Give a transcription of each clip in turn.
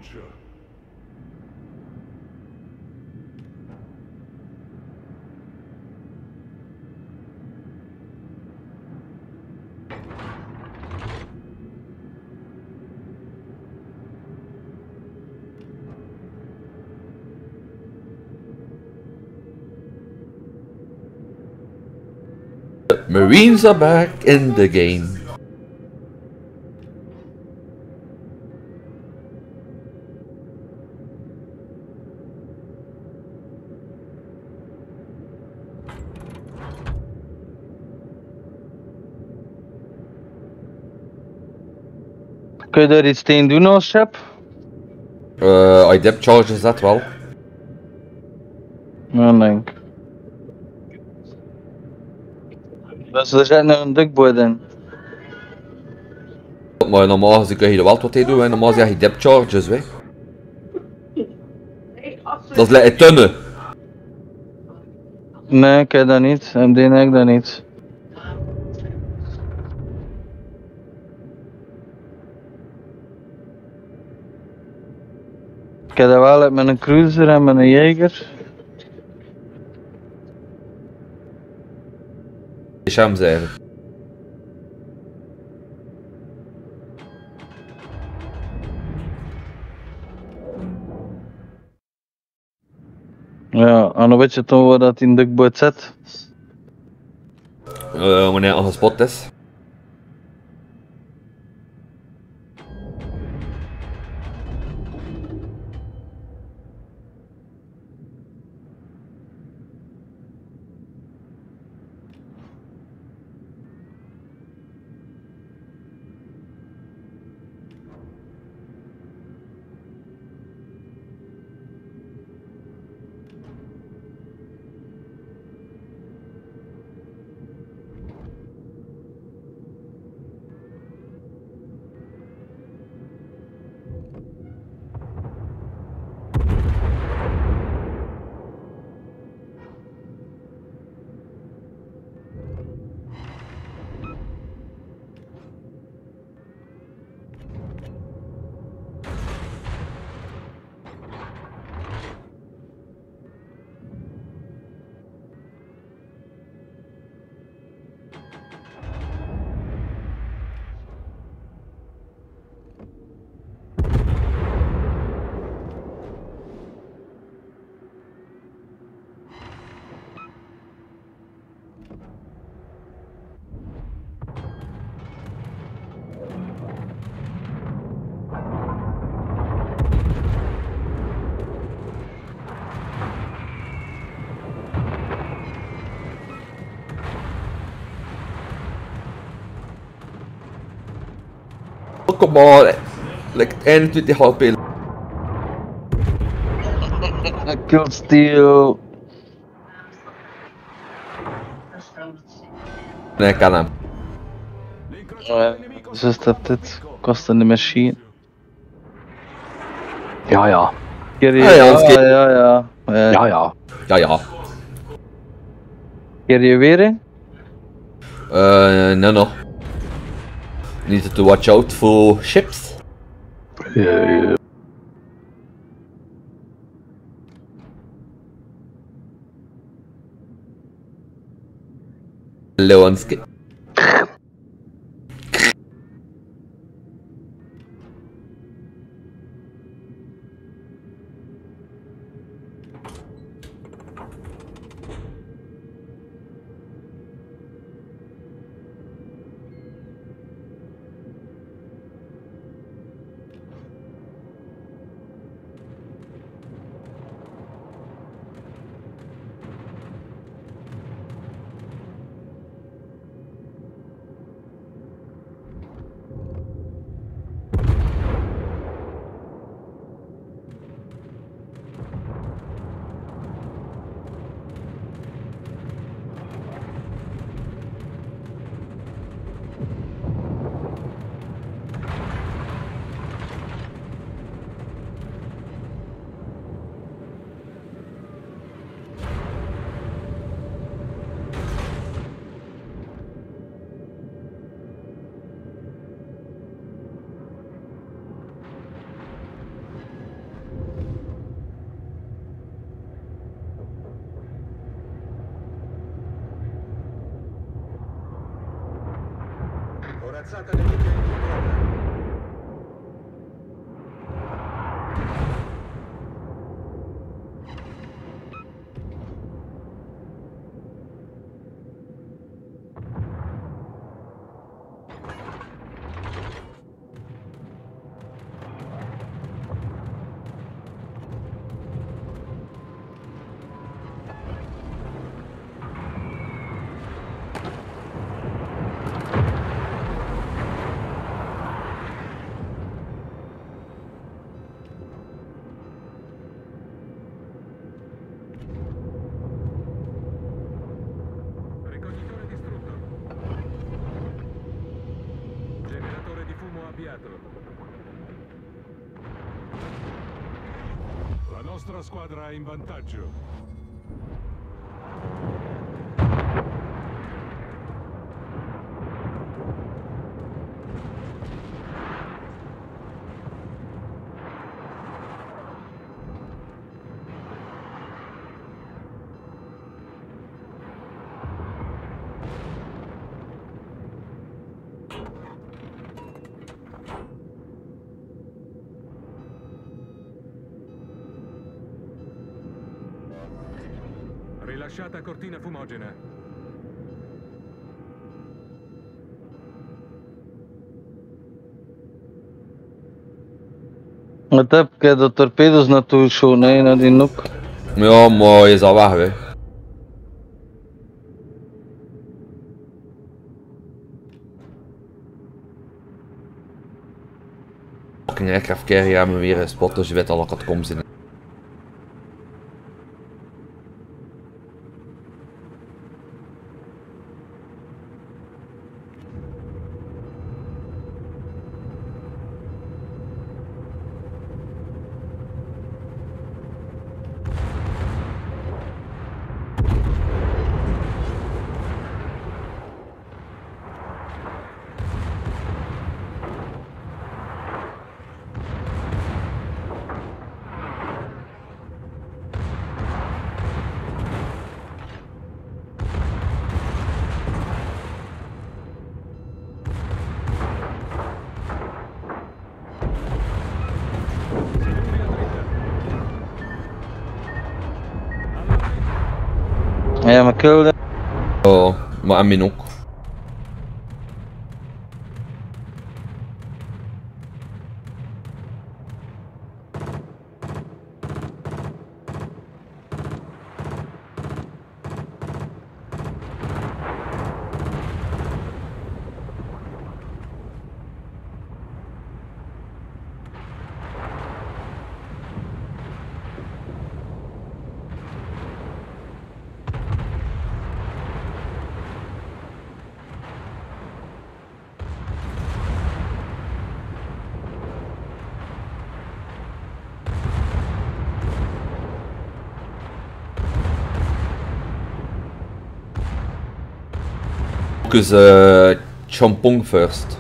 Marines are back in the game. Kun je daar iets tegen doen als chef? I depth charges dat wel. Ja, denk ik. Dus er zit nu een duckboard in. Maar normaal gezien kun je er wel wat tegen doen. Normaal zeg je depth charges, hè. Dat is lekker tunnen. Nee, ik heb dat niet. MD heb ik dat niet. Ik heb dat wel met een cruiser en met een jager. Shams eigenlijk. Ja, en dan weet je toch waar dat in duckboard zit. Wanneer hij al gespot is. Kom maar. Like 21 HP. Kill steal. Nee, kan hem. Dus dat dit kost een machine. Ja, ja. Ja, ja, Ja, ja, ja. Ja, ja. Ja, ja. Keer je weer in? No. Need to watch out for ships. Lewanski. Corazzata nemica in progresso. Ricognitore distrutto. Generatore di fumo avviato. La nostra squadra è in vantaggio. Rilasciata cortina fumogena. Wat heb ik de torpedo's naartoe show, nee, naar die nook. Ja, maar je is al weg, hè. Fucking aircraft carrier hebben we weer een spot, dus je weet al dat het komt in. Ja, maar kill. Oh, maar aan min ook. Focus Champong first.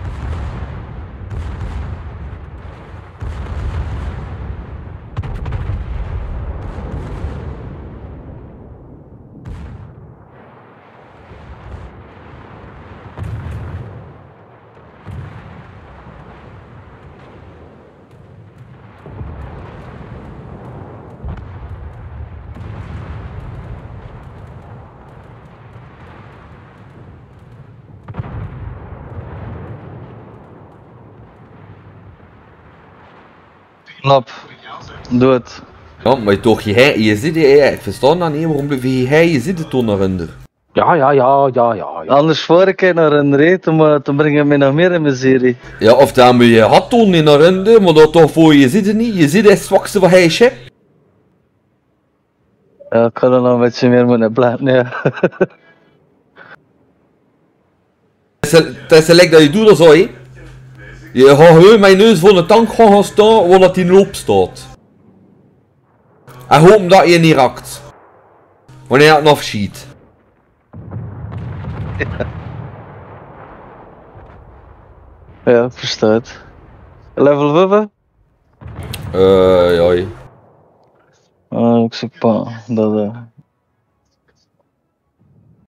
Knap. Doe het. Ja, maar toch, je zit hier, ik verstaan dat niet, waarom blijf je zitten toen naar onder? Ja. Anders voor ik naar een reet, maar dan brengen we nog meer in mijn serie. Ja, of dan moet je had toen in naar onder, maar dat toch voor je zit niet, je zit het zwakste van hij chef. Ja, ik kan er nog een beetje meer moeten blijven, ja. Het is gelijk dat je doet dat zo, hè. Je gaat gewoon mijn neus voor de tank gaan staan, waar dat in loop staat. En hoop dat je niet raakt. Wanneer het nog schiet. Ja, ik versta het. Level 5? Ja. Ah, ik zeg pa, dat